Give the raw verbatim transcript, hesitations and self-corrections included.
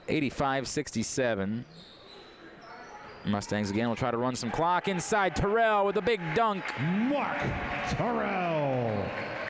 eighty-five sixty-seven. Mustangs again will try to run some clock inside. Terrell with a big dunk. Mark Terrell.